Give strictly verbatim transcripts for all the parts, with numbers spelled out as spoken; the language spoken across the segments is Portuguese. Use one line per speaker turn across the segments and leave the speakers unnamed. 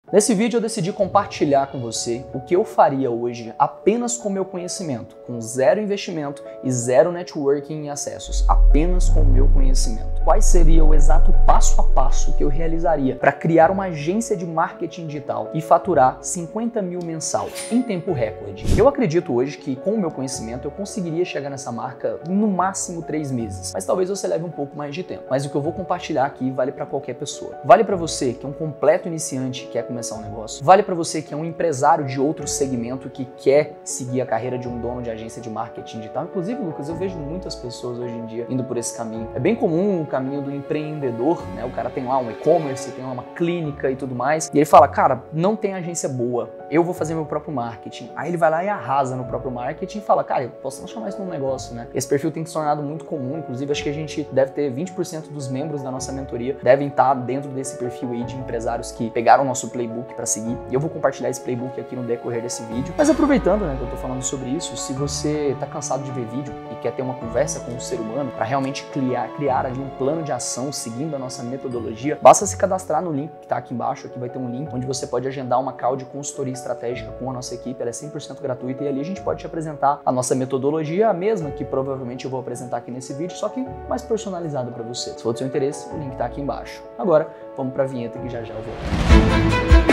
Nesse vídeo eu decidi compartilhar com você o que eu faria hoje apenas com meu conhecimento, com zero investimento e zero networking e acessos, apenas com o meu conhecimento. Quais seria o exato passo a passo que eu realizaria para criar uma agência de marketing digital e faturar cinquenta mil mensal em tempo recorde? Eu acredito hoje que com o meu conhecimento eu conseguiria chegar nessa marca no máximo três meses, mas talvez você leve um pouco mais de tempo. Mas o que eu vou compartilhar aqui vale para qualquer pessoa. Vale para você que é um completo iniciante que quer começar um negócio. Vale para você que é um empresário de outro segmento que quer seguir a carreira de um dono de agência de marketing digital. Inclusive, Lucas, eu vejo muitas pessoas hoje em dia indo por esse caminho. É bem comum o caminho do empreendedor, né? O cara tem lá um e-commerce, tem lá uma clínica e tudo mais. E ele fala, cara, não tem agência boa, eu vou fazer meu próprio marketing. Aí ele vai lá e arrasa no próprio marketing e fala, cara, eu posso transformar isso num negócio, né? Esse perfil tem se tornado muito comum. Inclusive, acho que a gente deve ter vinte por cento dos membros da nossa mentoria devem estar dentro desse perfil aí de empresários que pegaram o nosso playbook para seguir. E eu vou compartilhar esse playbook aqui no decorrer desse vídeo. Mas aproveitando, né, que eu tô falando sobre isso, se você tá cansado de ver vídeo e quer ter uma conversa com o ser humano para realmente criar, criar ali um plano de ação seguindo a nossa metodologia, basta se cadastrar no link que tá aqui embaixo. Aqui vai ter um link onde você pode agendar uma call de consultoria estratégica com a nossa equipe. Ela é cem por cento gratuita e ali a gente pode te apresentar a nossa metodologia, a mesma que provavelmente eu vou apresentar aqui nesse vídeo, só que mais personalizada para você. Se for do seu interesse, o link tá aqui embaixo. Agora, vamos para a vinheta que já já eu volto.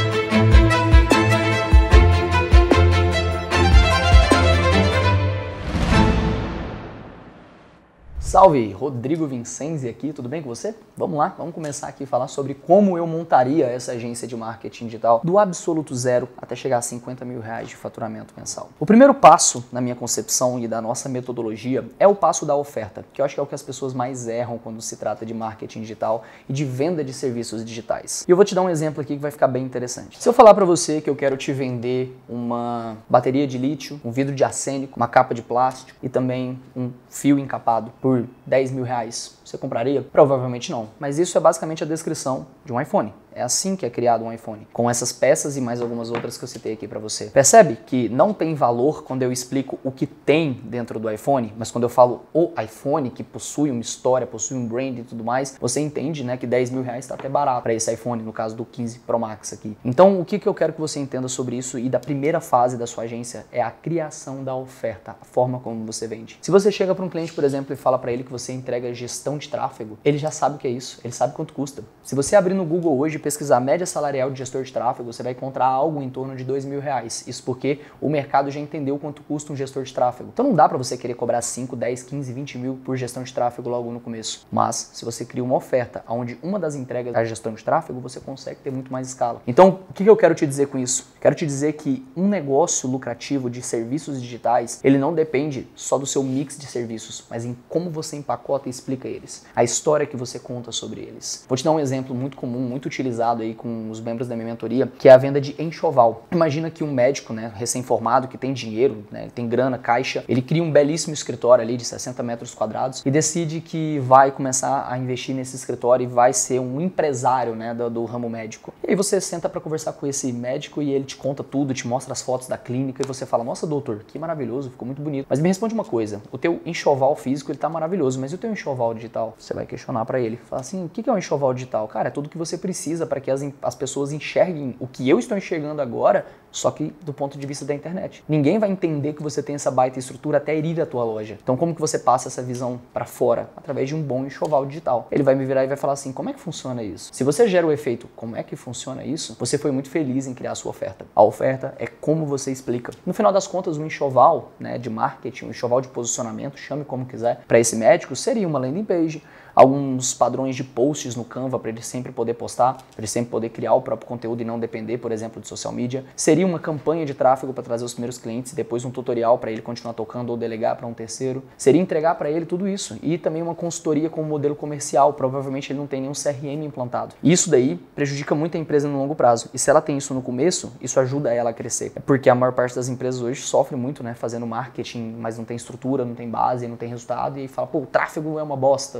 Salve, Rodrigo Vincenzi aqui, tudo bem com você? Vamos lá, vamos começar aqui a falar sobre como eu montaria essa agência de marketing digital do absoluto zero até chegar a cinquenta mil reais de faturamento mensal. O primeiro passo na minha concepção e da nossa metodologia é o passo da oferta, que eu acho que é o que as pessoas mais erram quando se trata de marketing digital e de venda de serviços digitais. E eu vou te dar um exemplo aqui que vai ficar bem interessante. Se eu falar para você que eu quero te vender uma bateria de lítio, um vidro de arsênico, uma capa de plástico e também um fio encapado por dez mil reais, você compraria? Provavelmente não. Mas isso é basicamente a descrição de um iPhone. É assim que é criado um iPhone, com essas peças e mais algumas outras que eu citei aqui para você. Percebe que não tem valor quando eu explico o que tem dentro do iPhone, mas quando eu falo o iPhone, que possui uma história, possui um brand e tudo mais, você entende, né, que dez mil reais está até barato para esse iPhone, no caso do quinze Pro Max aqui. Então, o que, que eu quero que você entenda sobre isso e da primeira fase da sua agência é a criação da oferta, a forma como você vende. Se você chega para um cliente, por exemplo, e fala para ele que você entrega gestão de tráfego, ele já sabe o que é isso, ele sabe quanto custa. Se você abrir no Google hoje pesquisar média salarial de gestor de tráfego, você vai encontrar algo em torno de dois mil reais. Isso porque o mercado já entendeu quanto custa um gestor de tráfego. Então não dá para você querer cobrar cinco, dez, quinze, vinte mil por gestão de tráfego logo no começo. Mas se você cria uma oferta onde uma das entregas é a gestão de tráfego, você consegue ter muito mais escala. Então o que eu quero te dizer com isso? Quero te dizer que um negócio lucrativo de serviços digitais, ele não depende só do seu mix de serviços, mas em como você empacota e explica eles. A história que você conta sobre eles. Vou te dar um exemplo muito comum, muito utilizado aí com os membros da minha mentoria, que é a venda de enxoval. Imagina que um médico, né, recém-formado, que tem dinheiro, né, tem grana, caixa, ele cria um belíssimo escritório ali de sessenta metros quadrados e decide que vai começar a investir nesse escritório e vai ser um empresário, né, do, do ramo médico. E aí você senta para conversar com esse médico e ele te conta tudo, te mostra as fotos da clínica e você fala, nossa doutor, que maravilhoso, ficou muito bonito. Mas me responde uma coisa, o teu enxoval físico ele tá maravilhoso, mas e o teu enxoval digital? Você vai questionar para ele, fala assim, o que é um enxoval digital? Cara, é tudo que você precisa para que as as pessoas enxerguem o que eu estou enxergando agora, só que do ponto de vista da internet. Ninguém vai entender que você tem essa baita estrutura até ir à tua loja. Então como que você passa essa visão para fora? Através de um bom enxoval digital. Ele vai me virar e vai falar assim, como é que funciona isso? Se você gera o efeito, como é que funciona isso? Você foi muito feliz em criar a sua oferta. A oferta é como você explica. No final das contas, um enxoval, né, de marketing, um enxoval de posicionamento, chame como quiser, para esse médico, seria uma landing page, alguns padrões de posts no Canva para ele sempre poder postar, para ele sempre poder criar o próprio conteúdo e não depender, por exemplo, de social media. Seria uma campanha de tráfego para trazer os primeiros clientes e depois um tutorial para ele continuar tocando ou delegar para um terceiro. Seria entregar para ele tudo isso e também uma consultoria com um modelo comercial. Provavelmente ele não tem nenhum C R M implantado. E isso daí prejudica muito a empresa no longo prazo. E se ela tem isso no começo, isso ajuda ela a crescer. É porque a maior parte das empresas hoje sofre muito, né, fazendo marketing, mas não tem estrutura, não tem base, não tem resultado e fala, pô, o tráfego é uma bosta, só vem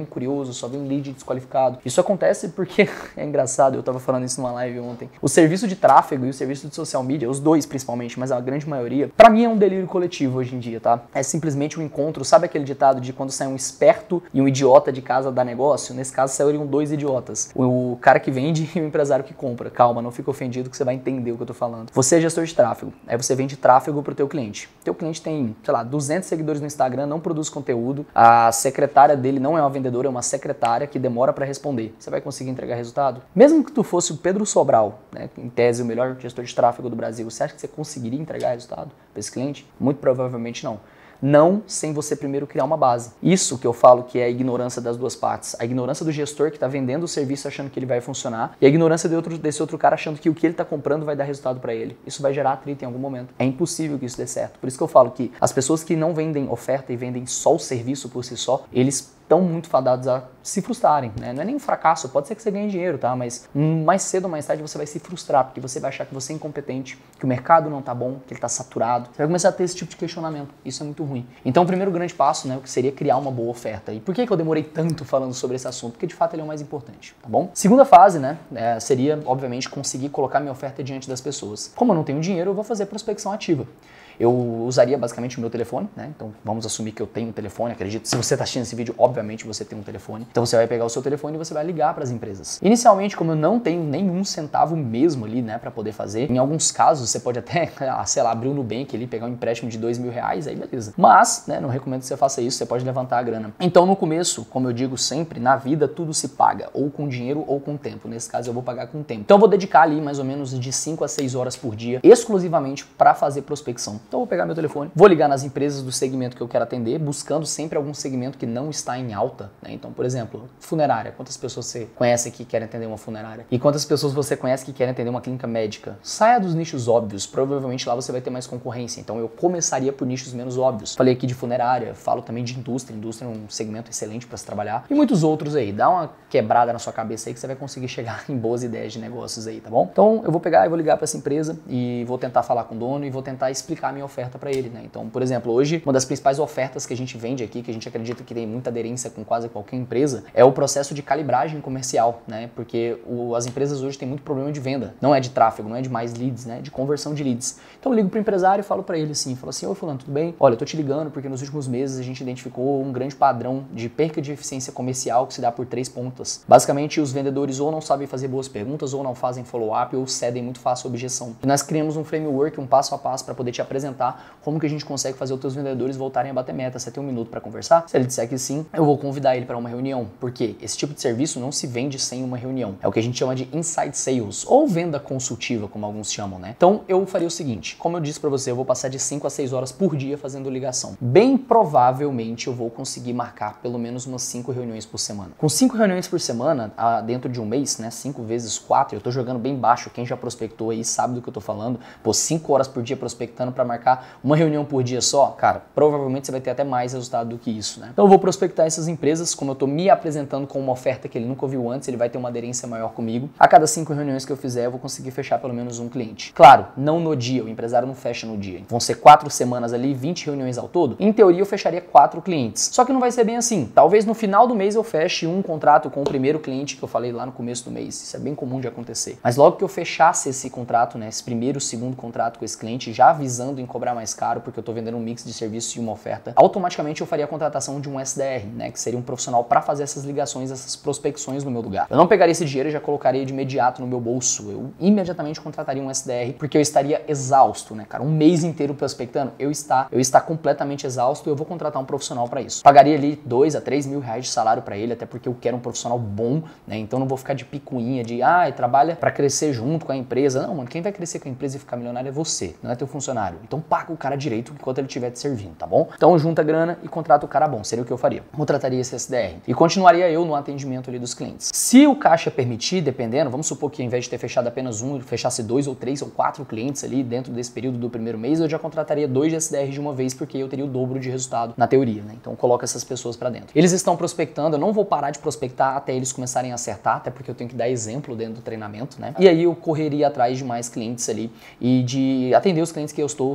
curioso, só vem lead desqualificado. Isso acontece porque, é engraçado, eu tava falando isso numa live ontem, o serviço de tráfego e o serviço de social media, os dois principalmente, mas a grande maioria, pra mim é um delírio coletivo hoje em dia, tá? É simplesmente um encontro, sabe aquele ditado de quando sai um esperto e um idiota de casa dá negócio? Nesse caso saíram dois idiotas, o cara que vende e o empresário que compra. Calma, não fica ofendido que você vai entender o que eu tô falando. Você é gestor de tráfego, aí você vende tráfego pro teu cliente. Teu cliente tem, sei lá, duzentos seguidores no Instagram, não produz conteúdo, a secretária dele não é uma vendedora, é uma secretária que demora para responder. Você vai conseguir entregar resultado? Mesmo que tu fosse o Pedro Sobral, né, em tese o melhor gestor de tráfego do Brasil, você acha que você conseguiria entregar resultado para esse cliente? Muito provavelmente não. Não sem você primeiro criar uma base. Isso que eu falo que é a ignorância das duas partes. A ignorância do gestor que está vendendo o serviço achando que ele vai funcionar e a ignorância de outro, desse outro cara achando que o que ele está comprando vai dar resultado para ele. Isso vai gerar atrito em algum momento. É impossível que isso dê certo. Por isso que eu falo que as pessoas que não vendem oferta e vendem só o serviço por si só, eles estão muito fadados a se frustrarem, né? Não é nem um fracasso, pode ser que você ganhe dinheiro, tá? Mas mais cedo ou mais tarde você vai se frustrar, porque você vai achar que você é incompetente, que o mercado não tá bom, que ele tá saturado. Você vai começar a ter esse tipo de questionamento. Isso é muito ruim. Então o primeiro grande passo, né, o que seria criar uma boa oferta. E por que que eu demorei tanto falando sobre esse assunto? Porque de fato ele é o mais importante, tá bom? Segunda fase, né, é, seria, obviamente, conseguir colocar minha oferta diante das pessoas. Como eu não tenho dinheiro, eu vou fazer prospecção ativa. Eu usaria basicamente o meu telefone, né? Então vamos assumir que eu tenho um telefone, acredito. Se você está assistindo esse vídeo, obviamente você tem um telefone. Então você vai pegar o seu telefone e você vai ligar para as empresas. Inicialmente, como eu não tenho nenhum centavo mesmo ali, né, para poder fazer, em alguns casos você pode até, sei lá, abrir o Nubank ali, pegar um empréstimo de dois mil reais, aí beleza. Mas, né, não recomendo que você faça isso, você pode levantar a grana. Então no começo, como eu digo sempre, na vida tudo se paga, ou com dinheiro ou com tempo. Nesse caso eu vou pagar com tempo. Então eu vou dedicar ali mais ou menos de cinco a seis horas por dia, exclusivamente para fazer prospecção. Então eu vou pegar meu telefone, vou ligar nas empresas do segmento que eu quero atender, buscando sempre algum segmento que não está em alta, né? Então, por exemplo, funerária. Quantas pessoas você conhece que querem atender uma funerária? E quantas pessoas você conhece que querem atender uma clínica médica? Saia dos nichos óbvios, provavelmente lá você vai ter mais concorrência. Então eu começaria por nichos menos óbvios. Falei aqui de funerária, falo também de indústria. Indústria é um segmento excelente para se trabalhar. E muitos outros aí. Dá uma quebrada na sua cabeça aí que você vai conseguir chegar em boas ideias de negócios aí, tá bom? Então eu vou pegar e vou ligar para essa empresa e vou tentar falar com o dono e vou tentar explicar a minha oferta para ele, né? Então, por exemplo, hoje uma das principais ofertas que a gente vende aqui, que a gente acredita que tem muita aderência com quase qualquer empresa, é o processo de calibragem comercial, né? Porque o, as empresas hoje têm muito problema de venda, não é de tráfego, não é de mais leads, né? De conversão de leads. Então eu ligo pro empresário e falo para ele assim, falo assim: oi fulano, tudo bem? Olha, eu tô te ligando porque nos últimos meses a gente identificou um grande padrão de perca de eficiência comercial que se dá por três pontas. Basicamente, os vendedores ou não sabem fazer boas perguntas, ou não fazem follow-up, ou cedem muito fácil a objeção. E nós criamos um framework, um passo a passo para poder te apresentar como que a gente consegue fazer os teus vendedores voltarem a bater meta. Você tem um minuto para conversar? Se ele disser que sim, eu vou convidar ele para uma reunião, porque esse tipo de serviço não se vende sem uma reunião. É o que a gente chama de inside sales, ou venda consultiva, como alguns chamam, né? Então eu faria o seguinte, como eu disse para você, eu vou passar de cinco a seis horas por dia fazendo ligação. Bem provavelmente eu vou conseguir marcar pelo menos umas cinco reuniões por semana. Com cinco reuniões por semana, dentro de um mês, né, cinco vezes quatro, eu tô jogando bem baixo, quem já prospectou aí sabe do que eu tô falando, pô, cinco horas por dia prospectando para marcar uma reunião por dia só, cara, provavelmente você vai ter até mais resultado do que isso, né? Então eu vou prospectar essas empresas, como eu tô me apresentando com uma oferta que ele nunca ouviu antes, ele vai ter uma aderência maior comigo. A cada cinco reuniões que eu fizer, eu vou conseguir fechar pelo menos um cliente. Claro, não no dia, o empresário não fecha no dia. Vão ser quatro semanas ali, vinte reuniões ao todo. Em teoria, eu fecharia quatro clientes. Só que não vai ser bem assim. Talvez no final do mês eu feche um contrato com o primeiro cliente que eu falei lá no começo do mês. Isso é bem comum de acontecer. Mas logo que eu fechasse esse contrato, né, esse primeiro, segundo contrato com esse cliente, já avisando em cobrar mais caro, porque eu tô vendendo um mix de serviço e uma oferta, automaticamente eu faria a contratação de um S D R, né, que seria um profissional para fazer essas ligações, essas prospecções no meu lugar. Eu não pegaria esse dinheiro e já colocaria de imediato no meu bolso. Eu imediatamente contrataria um S D R, porque eu estaria exausto, né, cara? Um mês inteiro prospectando, eu está, eu está completamente exausto e eu vou contratar um profissional para isso. Pagaria ali dois a três mil reais de salário para ele, até porque eu quero um profissional bom, né? Então não vou ficar de picuinha de, ah, trabalha para crescer junto com a empresa. Não, mano, quem vai crescer com a empresa e ficar milionário é você, não é teu funcionário. Então paga o cara direito enquanto ele estiver te servindo, tá bom? Então junta grana e contrata o cara bom, seria o que eu faria. Contrataria esse S D R e continuaria eu no atendimento ali dos clientes. Se o caixa permitir, dependendo, vamos supor que ao invés de ter fechado apenas um, fechasse dois ou três ou quatro clientes ali dentro desse período do primeiro mês, eu já contrataria dois S D Rs de uma vez, porque eu teria o dobro de resultado na teoria, né? Então coloca essas pessoas para dentro. Eles estão prospectando, eu não vou parar de prospectar até eles começarem a acertar, até porque eu tenho que dar exemplo dentro do treinamento, né? E aí eu correria atrás de mais clientes ali e de atender os clientes que eu estou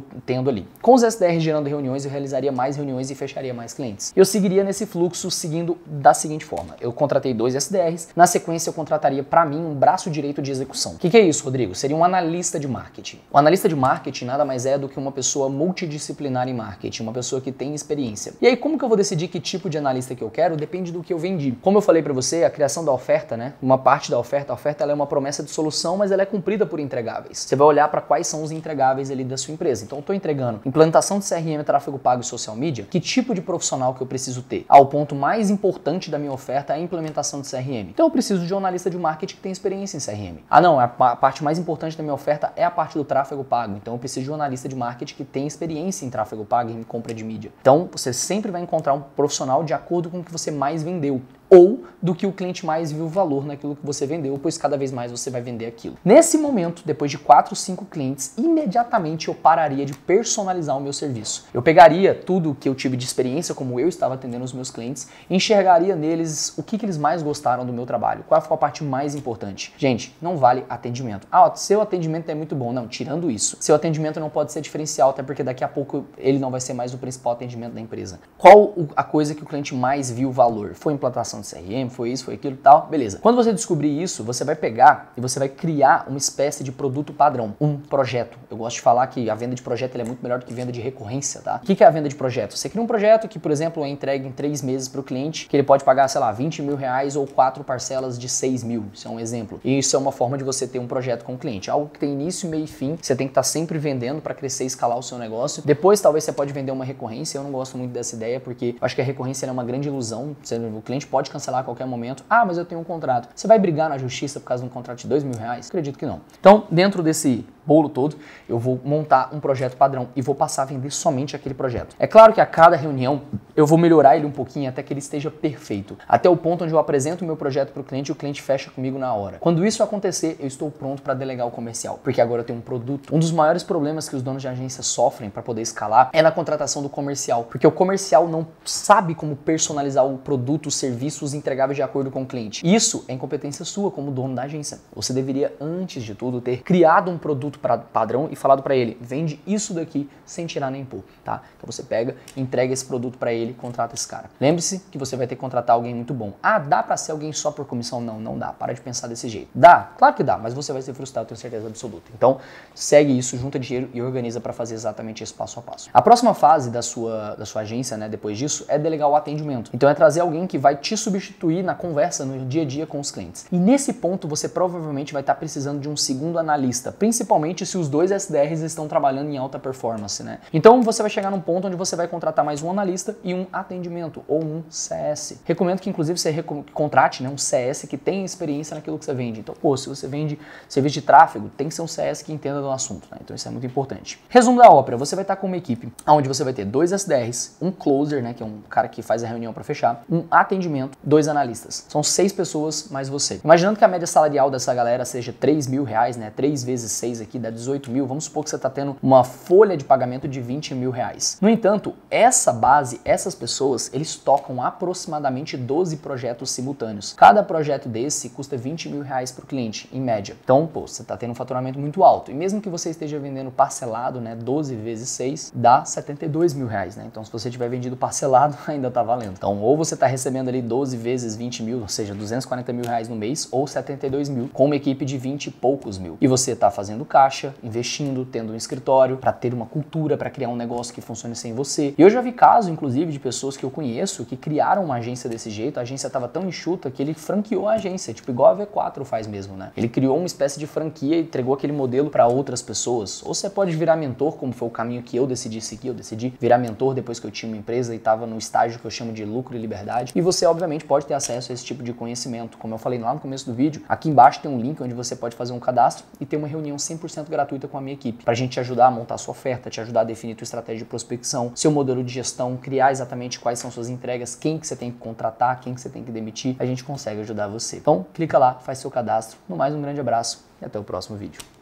estou tendo ali. Com os S D Rs gerando reuniões, eu realizaria mais reuniões e fecharia mais clientes. Eu seguiria nesse fluxo seguindo da seguinte forma. Eu contratei dois S D Rs, na sequência eu contrataria para mim um braço direito de execução. O que, que é isso, Rodrigo? Seria um analista de marketing. O analista de marketing nada mais é do que uma pessoa multidisciplinar em marketing, uma pessoa que tem experiência. E aí, como que eu vou decidir que tipo de analista que eu quero? Depende do que eu vendi. Como eu falei para você, a criação da oferta, né? Uma parte da oferta, a oferta ela é uma promessa de solução, mas ela é cumprida por entregáveis. Você vai olhar para quais são os entregáveis ali da sua empresa. Então, eu estou entregando implantação de C R M, tráfego pago e social media. Que tipo de profissional que eu preciso ter? Ah, o ponto mais importante da minha oferta é a implementação de C R M. Então, eu preciso de um analista de marketing que tem experiência em C R M. Ah, não, a parte mais importante da minha oferta é a parte do tráfego pago. Então, eu preciso de um analista de marketing que tem experiência em tráfego pago e em compra de mídia. Então, você sempre vai encontrar um profissional de acordo com o que você mais vendeu, ou do que o cliente mais viu valor naquilo que você vendeu, pois cada vez mais você vai vender aquilo. Nesse momento, depois de quatro, cinco clientes, imediatamente eu pararia de personalizar o meu serviço. Eu pegaria tudo que eu tive de experiência, como eu estava atendendo os meus clientes, e enxergaria neles o que, que eles mais gostaram do meu trabalho, qual foi a parte mais importante. Gente, não vale atendimento. Ah, seu atendimento é muito bom. Não, tirando isso. Seu atendimento não pode ser diferencial, até porque daqui a pouco ele não vai ser mais o principal atendimento da empresa. Qual a coisa que o cliente mais viu valor? Foi a implantação de C R M, foi isso, foi aquilo e tal, beleza. Quando você descobrir isso, você vai pegar e você vai criar uma espécie de produto padrão, um projeto. Eu gosto de falar que a venda de projeto é muito melhor do que venda de recorrência, tá? O que é a venda de projeto? Você cria um projeto que, por exemplo, é entregue em três meses para o cliente, que ele pode pagar, sei lá, vinte mil reais ou quatro parcelas de seis mil, isso é um exemplo. E isso é uma forma de você ter um projeto com o cliente, algo que tem início, meio e fim, você tem que estar sempre vendendo para crescer e escalar o seu negócio. Depois, talvez você pode vender uma recorrência, eu não gosto muito dessa ideia, porque eu acho que a recorrência é uma grande ilusão, o cliente pode cancelar a qualquer momento. Ah, mas eu tenho um contrato. Você vai brigar na justiça por causa de um contrato de dois mil reais? Acredito que não. Então, dentro desse bolo todo, eu vou montar um projeto padrão e vou passar a vender somente aquele projeto. É claro que a cada reunião eu vou melhorar ele um pouquinho até que ele esteja perfeito. Até o ponto onde eu apresento o meu projeto para o cliente e o cliente fecha comigo na hora. Quando isso acontecer, eu estou pronto para delegar o comercial, porque agora eu tenho um produto. Um dos maiores problemas que os donos de agência sofrem para poder escalar é na contratação do comercial, porque o comercial não sabe como personalizar o produto, os serviços, os entregáveis de acordo com o cliente. Isso é incompetência sua como dono da agência. Você deveria, antes de tudo, ter criado um produto pra, padrão e falado para ele, vende isso daqui sem tirar nem pôr, tá? Então você pega, entrega esse produto para ele, contrata esse cara. Lembre-se que você vai ter que contratar alguém muito bom. Ah, dá para ser alguém só por comissão? Não, não dá. Para de pensar desse jeito. Dá? Claro que dá, mas você vai ser frustrado, tenho certeza absoluta. Então, segue isso, junta dinheiro e organiza para fazer exatamente esse passo a passo. A próxima fase da sua, da sua agência, né, depois disso, é delegar o atendimento. Então é trazer alguém que vai te substituir na conversa, no dia a dia com os clientes. E nesse ponto, você provavelmente vai estar precisando de um segundo analista, principalmente se os dois S D Rs estão trabalhando em alta performance, né? Então você vai chegar num ponto onde você vai contratar mais um analista e um atendimento, ou um C S. Recomendo que inclusive você contrate, né, um C S que tenha experiência naquilo que você vende. Então, pô, se você vende serviço de tráfego, tem que ser um C S que entenda do assunto, né? Então isso é muito importante. Resumo da ópera, você vai estar com uma equipe onde você vai ter dois S D Rs, um closer, né, que é um cara que faz a reunião para fechar, um atendimento, dois analistas. São seis pessoas mais você. Imaginando que a média salarial dessa galera seja três mil reais, né? três vezes seis aqui dá dezoito mil. Vamos supor que você está tendo uma folha de pagamento de vinte mil reais. No entanto, essa base, essas pessoas, eles tocam aproximadamente doze projetos simultâneos. Cada projeto desse custa vinte mil reais para o cliente, em média. Então, pô, você está tendo um faturamento muito alto. E mesmo que você esteja vendendo parcelado, né? doze vezes seis dá setenta e dois mil reais, né? Então, se você tiver vendido parcelado, ainda tá valendo. Então, ou você está recebendo ali doze vezes vinte mil, ou seja, duzentos e quarenta mil reais no mês, ou setenta e dois mil, com uma equipe de vinte e poucos mil. E você está fazendo caixa, investindo, tendo um escritório, para ter uma cultura, para criar um negócio que funcione sem você. E eu já vi caso, inclusive, de pessoas que eu conheço que criaram uma agência desse jeito, a agência estava tão enxuta que ele franqueou a agência, tipo igual a V quatro faz mesmo, né? Ele criou uma espécie de franquia e entregou aquele modelo para outras pessoas. Ou você pode virar mentor, como foi o caminho que eu decidi seguir, eu decidi virar mentor depois que eu tinha uma empresa e estava no estágio que eu chamo de lucro e liberdade. E você, obviamente, pode ter acesso a esse tipo de conhecimento. Como eu falei lá no começo do vídeo, aqui embaixo tem um link onde você pode fazer um cadastro e ter uma reunião cem por cento gratuita com a minha equipe, para a gente te ajudar a montar a sua oferta, te ajudar a definir tua estratégia de prospecção, seu modelo de gestão, criar exatamente quais são suas entregas, quem que você tem que contratar, quem que você tem que demitir, a gente consegue ajudar você. Então, clica lá, faz seu cadastro. No mais, um grande abraço e até o próximo vídeo.